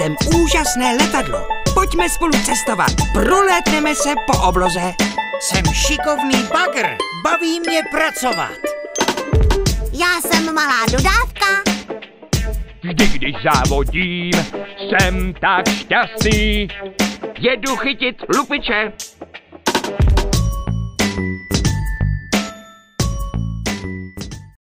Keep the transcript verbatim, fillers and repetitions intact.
Jsem úžasné letadlo. Pojďme spolu cestovat. Prolétneme se po obloze. Jsem šikovný bagr. Baví mě pracovat. Já jsem malá dodávka. Vždy, když závodím, jsem tak šťastný. Jedu chytit lupiče.